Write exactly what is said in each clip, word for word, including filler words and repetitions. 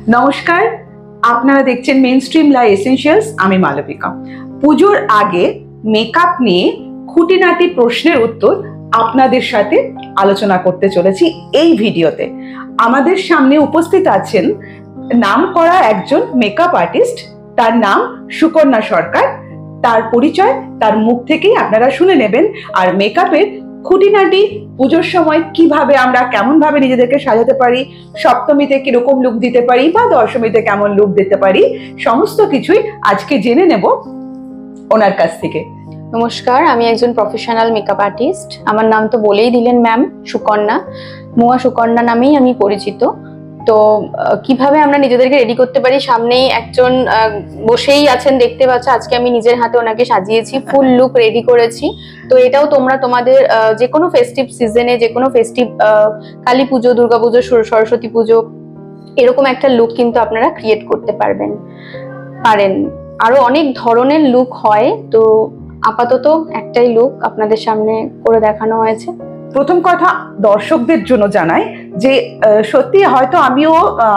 নমস্কার, আপনারা দেখছেন মেইনস্ট্রিম লা এসেনশিয়ালস। আমি মালবিকা। পুজোর আগে মেকআপ নিয়ে খুঁটিনাটি প্রশ্নের উত্তর আপনাদের সাথে আলোচনা করতে চলেছি এই ভিডিওতে। আমাদের সামনে উপস্থিত আছেন নামকরা একজন মেকআপ আর্টিস্ট, তার নাম সুকন্যা সরকার। তার পরিচয় তার মুখ থেকেই আপনারা শুনে নেবেন। আর মেকআপের খুঁটিনাটি, পুজোর সময় কিভাবে আমরা কেমন ভাবে নিজেদেরকে সাজাতে পারি, সপ্তমীতে কিরকম লুক দিতে পারি বা দশমীতে কেমন লুক দিতে পারি, সমস্ত কিছুই আজকে জেনে নেব ওনার কাছ থেকে। নমস্কার, আমি একজন প্রফেশনাল মেকআপ আর্টিস্ট। আমার নাম তো বলেই দিলেন ম্যাম, সুকন্যা, মুয়া সুকন্যা নামেই আমি পরিচিত। তো কিভাবে আমরা নিজেদেরকে রেডি করতে পারি, সামনেই একজন বসেই আছেন দেখতে পাচ্ছ। আজকে আমি নিজের হাতে ওনাকে সাজিয়েছি, ফুল লুক রেডি করেছি। তো এটাও তোমরা তোমাদের যে কোনো ফেস্টিভ সিজনে, যে কোনো ফেস্টিভ কালী পুজো, দুর্গা পুজো, সরস্বতী পুজো, এরকম একটা লুক কিন্তু আপনারা ক্রিয়েট করতে পারবেন পারেন। আরো অনেক ধরনের লুক হয়, তো আপাতত একটাই লুক আপনাদের সামনে করে দেখানো হয়েছে। প্রথম কথা দর্শকদের জন্য জানাই যে সত্যি হয়তো আমিও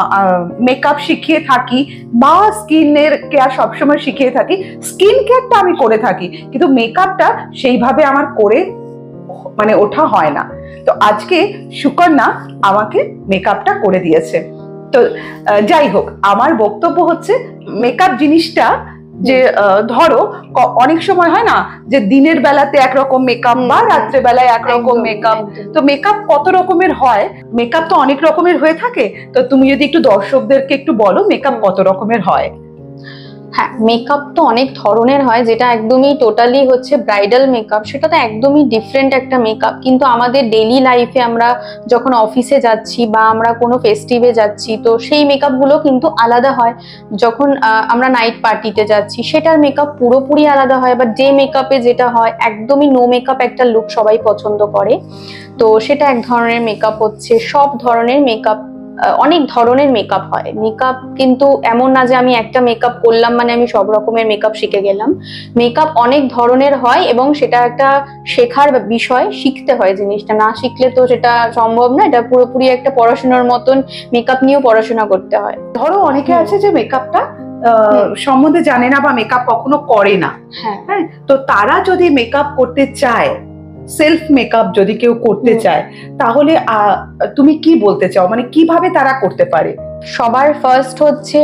মেকআপ শিখিয়ে থাকি বা স্কিনের কেয়ার সবসময় শিখিয়ে থাকি। স্কিন কেয়ারটা আমি করে থাকি, কিন্তু মেকআপটা সেইভাবে আমার করে মানে ওঠা হয় না। তো আজকে সুকন্যা আমাকে মেকআপটা করে দিয়েছে। তো যাই হোক, আমার বক্তব্য হচ্ছে মেকআপ জিনিসটা যে ধরো অনেক সময় হয় না যে দিনের বেলাতে একরকম মেকআপ বা রাত্রে বেলায় একরকম মেকআপ। তো মেকআপ কত রকমের হয়, মেকআপ তো অনেক রকমের হয়ে থাকে। তো তুমি যদি একটু দর্শকদেরকে একটু বলো মেকআপ কত রকমের হয়। হ্যাঁ, মেকআপ তো অনেক ধরনের হয়, যেটা একদমই টোটালি হচ্ছে ব্রাইডাল মেকআপ, সেটা তো একদমই ডিফারেন্ট একটা মেকআপ। কিন্তু আমাদের ডেইলি লাইফে আমরা যখন অফিসে যাচ্ছি বা আমরা কোনো ফেস্টিভে যাচ্ছি, তো সেই মেকআপগুলো কিন্তু আলাদা হয়। যখন আমরা নাইট পার্টিতে যাচ্ছি সেটার মেকআপ পুরোপুরি আলাদা হয়। বা ডে মেকআপে যেটা হয় একদমই নো মেকআপ একটা লুক সবাই পছন্দ করে, তো সেটা এক ধরনের মেকআপ হচ্ছে। সব ধরনের মেকআপ, অনেক ধরনের মেকআপ হয়। মেকআপ কিন্তু এমন না যে আমি একটা মেকআপ করলাম মানে আমি সব রকমের মেকআপ শিখে গেলাম। মেকআপ অনেক ধরনের হয় এবং সেটা একটা শেখার বিষয়, শিখতে হয় জিনিসটা। না শিখলে তো সেটা সম্ভব না। এটা পুরোপুরি একটা পড়াশোনার মতন, মেকআপ নিয়েও পড়াশোনা করতে হয়। ধরো অনেকে আছে যে মেকআপটা সম্বন্ধে জানে না বা মেকআপ কখনো করে না। হ্যাঁ, তো তারা যদি মেকআপ করতে চায়, সেলফ মেকআপ যদি কেউ করতে চায়, তাহলে তুমি কি বলতে চাও, মানে কিভাবে তারা করতে পারে? সবার ফার্স্ট হচ্ছে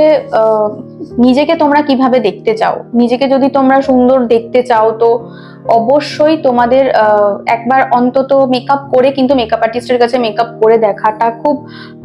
নিজেকে তোমরা কিভাবে দেখতে চাও। নিজেকে যদি তোমরা সুন্দর দেখতে চাও তো অবশ্যই তোমাদের একবার অন্তত মেকআপ করে, কিন্তু মেকআপ আর্টিস্টের কাছে মেকআপ করে দেখাটা খুব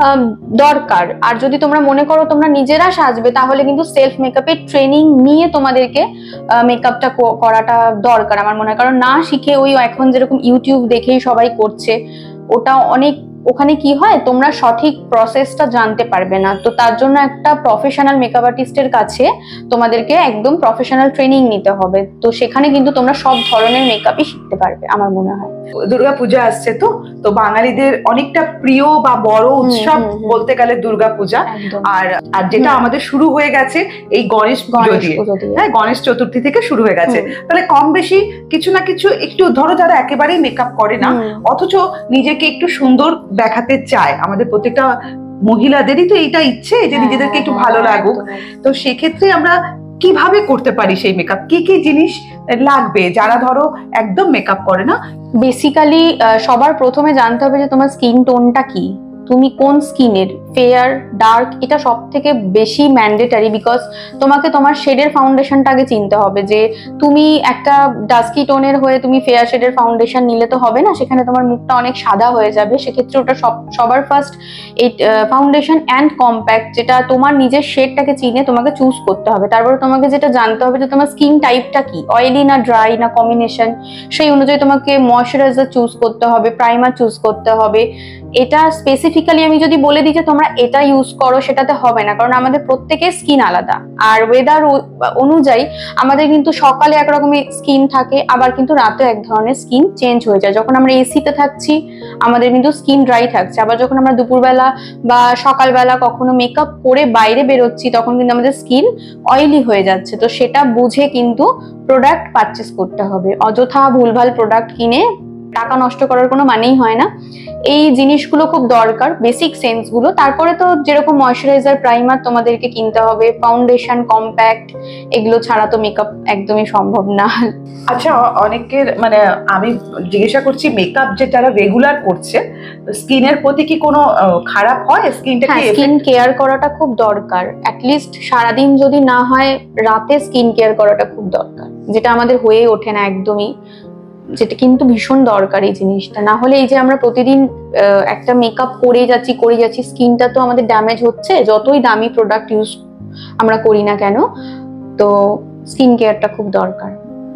দরকার। আর যদি তোমরা মনে করো তোমরা নিজেরা সাজবে, তাহলে কিন্তু সেলফ মেকআপের ট্রেনিং নিয়ে তোমাদেরকে মেকআপটা করাটা দরকার আমার মনে হয়। কারণ না শিখে ওই এখন যেরকম ইউটিউব দেখেই সবাই করছে, ওটা অনেক, ওখানে কি হয় তোমরা সঠিক প্রসেসটা জানতে পারবে না। তো তার জন্য একটা প্রফেশনাল মেকআপ আর্টিস্টের কাছে তোমাদেরকে একদম প্রফেশনাল ট্রেনিং নিতে হবে। তো সেখানে কিন্তু তোমরা সব ধরনের মেকআপই শিখতে পারবে আমার মনে হয়। দুর্গা পূজা আসছে, তো তো বাঙালিদের অনেকটা প্রিয় বা বড় উৎসব বলতে গেলে দুর্গা পূজা। আর আর যেটা আমাদের শুরু হয়ে গেছে এই গণেশ পুজো দিয়ে, হ্যাঁ গণেশ চতুর্থী থেকে শুরু হয়ে গেছে। তাহলে কম বেশি কিছু না কিছু একটু ধরো, যারা একেবারেই মেকআপ করে না অথচ নিজেকে একটু সুন্দর দেখাতে চায়, আমাদের প্রত্যেকটা মহিলাদেরই তো এইটা ইচ্ছে যে নিজেদেরকে একটু ভালো লাগুক। তো সেক্ষেত্রে আমরা কিভাবে করতে পারি সেই মেকআপ, কি কি জিনিস লাগবে যারা ধরো একদম মেকআপ করে না? বেসিক্যালি সবার প্রথমে জানতে হবে যে তোমার স্কিন টোনটা কি, তুমি কোন স্কিনের, ফেয়ার ডার্ক, এটা সব থেকে বেশি ম্যান্ডেটারি। বিকজ তোমাকে তোমার শেডের ফাউন্ডেশনটা আগে চিনতে হবে। যে তুমি একটা ডাস্কি টোনের হয়ে তুমি ফেয়ার শেডের ফাউন্ডেশন নিলে তো হবে না, সেখানে তোমার মুখটা অনেক সাদা হয়ে যাবে। সেক্ষেত্রে ওটা সব সবার ফার্স্ট এই ফাউন্ডেশন অ্যান্ড কম্প্যাক্ট, যেটা তোমার নিজের শেডটাকে চিনে তোমাকে চুজ করতে হবে। তারপরে তোমাকে যেটা জানতে হবে যে তোমার স্কিন টাইপটা কি, অয়েলি না ড্রাই না কম্বিনেশন, সেই অনুযায়ী তোমাকে ময়শ্চারাইজার চুজ করতে হবে, প্রাইমার চুজ করতে হবে। এটা স্পেসিফিক্যালি আমি যদি বলে দিই যে তোমরা এটা ইউজ করো, সেটাতে হবে না, কারণ আমাদের প্রত্যেকের স্কিন আলাদা। আর ওয়েদার অনুযায়ী আমাদের কিন্তু সকালে একরকমের স্কিন থাকে, আবার কিন্তু রাতে এক ধরনের স্কিন চেঞ্জ হয়ে যায়। যখন আমরা এসিতে থাকছি আমাদের কিন্তু স্কিন ড্রাই থাকছে, আবার যখন আমরা দুপুরবেলা বা সকালবেলা কখনো মেকআপ করে বাইরে বেরোচ্ছি তখন কিন্তু আমাদের স্কিন অয়েলি হয়ে যাচ্ছে। তো সেটা বুঝে কিন্তু প্রোডাক্ট পারচেস করতে হবে। অযথা ভুলভাল প্রোডাক্ট কিনে টাকা নষ্ট করার কোনো মানেই হয় না। এই জিনিসগুলো খুব দরকার, বেসিক সেন্স গুলো। তারপরে তো যেরকম ময়শ্চারাইজার, প্রাইমার তোমাদেরকে কিনতে হবে, ফাউন্ডেশন, কম্প্যাক্ট, এগুলো ছাড়া তো মেকআপ একদমই সম্ভব না। আচ্ছা, অনেকের মানে আমি জিজ্ঞাসা করছি, মেকআপ যে যারা রেগুলার করছে, স্কিনের প্রতি কি কোনো খারাপ হয়? স্কিনটা কি স্কিন কেয়ার করাটা খুব দরকার, অ্যাটলিস্ট সারাদিন যদি না হয় রাতে স্কিন কেয়ার করাটা খুব দরকার, যেটা আমাদের হয়ে ওঠে না একদমই, যেটা কিন্তু ভীষণ দরকারি জিনিসটা। না হলে এই যে আমরা প্রতিদিন একটা মেকআপ করে যাচ্ছি করে যাচ্ছি স্কিনটা তো আমাদের ড্যামেজ হচ্ছে, যতই দামি প্রোডাক্ট ইউজ আমরা করি না কেন। তো স্কিন কেয়ারটা খুব দরকার।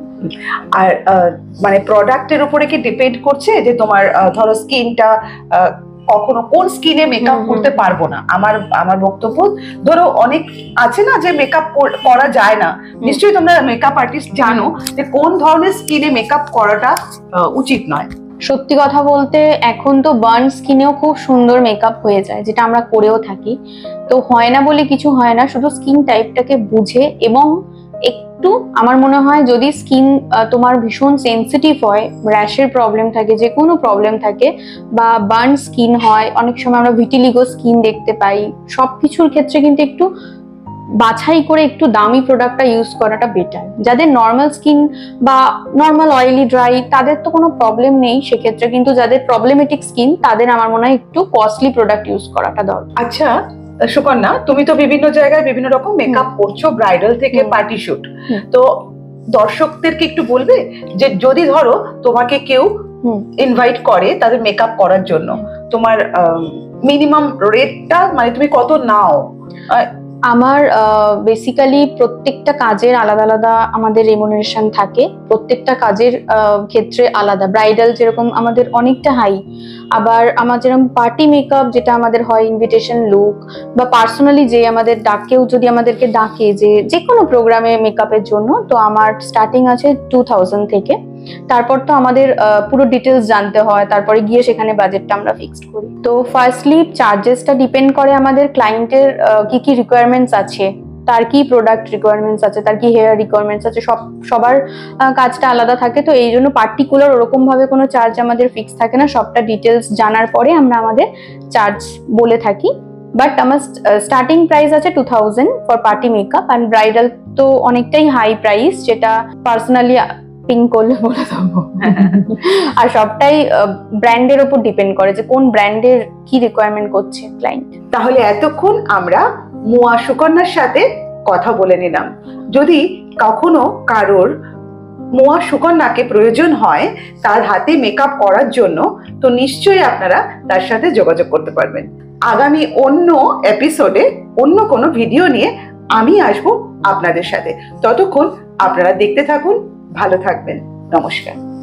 আর মানে প্রোডাক্টের উপরে কি ডিপেন্ড করছে যে তোমার ধরো স্কিনটা কখনো কোন স্কিনে মেকআপ করতে পারবো না? আমার আমার বক্তব্য, ধরো অনেক আছে না যে মেকআপ করা যায় না, নিশ্চয়ই তোমরা মেকআপ আর্টিস্ট জানো যে কোন ধরনের স্কিনে মেকআপ করাটা উচিত নয়। সত্যি কথা বলতে এখন তো বার্ন স্কিনেও খুব সুন্দর মেকআপ হয়ে যায়, যেটা আমরা করেও থাকি। তো হয় না বলে কিছু হয় না, শুধু স্কিন টাইপটাকে বুঝে এবং একটু আমার মনে হয় যদি স্কিন তোমার ভীষণ সেন্সিটিভ হয়, র্যাশের প্রবলেম থাকে, যে কোনো প্রবলেম থাকে, বা বার্ন স্কিন হয়, অনেক সময় আমরা ভিটিলিগো স্কিন দেখতে পাই, সবকিছুর ক্ষেত্রে কিন্তু একটু বাছাই করে একটু দামি প্রোডাক্টটা ইউজ করাটা বেটার। যাদের নর্মাল স্কিন বা নর্মাল অয়েলি ড্রাই তাদের তো কোনো প্রবলেম নেই সেক্ষেত্রে, কিন্তু যাদের প্রবলেমেটিক স্কিন তাদের আমার মনে হয় একটু কস্টলি প্রোডাক্ট ইউজ করাটা দরকার। আচ্ছা সুকন্যা, তুমি তো বিভিন্ন জায়গায় বিভিন্ন রকম মেকআপ করছো, ব্রাইডাল থেকে পার্টি শুট, তো দর্শকদেরকে একটু বলবে যে যদি ধরো তোমাকে কেউ ইনভাইট করে তাদের মেকআপ করার জন্য, তোমার মিনিমাম রেটটা মানে তুমি কত নাও? আমার বেসিক্যালি প্রত্যেকটা কাজের আলাদা আলাদা আমাদের রেমুনারেশন থাকে, প্রত্যেকটা কাজের ক্ষেত্রে আলাদা। ব্রাইডাল যেরকম আমাদের অনেকটা হাই, আবার আমার যেরকম পার্টি মেকআপ যেটা আমাদের হয় ইনভিটেশন লুক, বা পার্সোনালি যে আমাদের ডাকেও যদি আমাদেরকে ডাকে যে যে কোনো প্রোগ্রামে মেকআপের জন্য, তো আমার স্টার্টিং আছে টু থাউজেন্ড থেকে। তারপর তো আমাদের পুরো ডিটেলস জানতে হয়, তারপরে গিয়ে সেখানে বাজেটটা আমরা ফিক্সড করি। তো ফার্স্টলি চার্জেসটা ডিপেন্ড করে আমাদের ক্লায়েন্টের কি কি রিকোয়ারমেন্টস আছে, তার কি প্রোডাক্ট রিকোয়ারমেন্টস আছে, তার কি হেয়ার রিকোয়ারমেন্টস আছে, সব সবার কাজটা আলাদা থাকে। তো এই জন্য পার্টিকুলার ওরকম ভাবে কোনো চার্জ আমাদের ফিক্স থাকে না, সবটা ডিটেলস জানার পরে আমরা আমাদের চার্জ বলে থাকি। বাট আমার স্টার্টিং প্রাইস আছে two thousand for party makeup, and bridal তো অনেকটাই হাই প্রাইস, যেটা পার্সোনালি পিঙ্ক করলে বলে দেবো। আর সবটাই ব্র্যান্ডের উপর ডিপেন্ড করে যে কোন ব্র্যান্ডের কি রিকোয়ারমেন্ট করছে ক্লায়েন্ট। তাহলে এতক্ষণ আমরা মুয়া সুকন্যার সাথে কথা বলে নিলাম। যদি কখনো কারোর মুয়া সুকন্যাকে প্রয়োজন হয় তার হাতে মেকআপ করার জন্য, তো নিশ্চয়ই আপনারা তার সাথে যোগাযোগ করতে পারবেন। আগামী অন্য এপিসোডে অন্য কোনো ভিডিও নিয়ে আমি আসবো আপনাদের সাথে। ততক্ষণ আপনারা দেখতে থাকুন, ভালো থাকবেন, নমস্কার।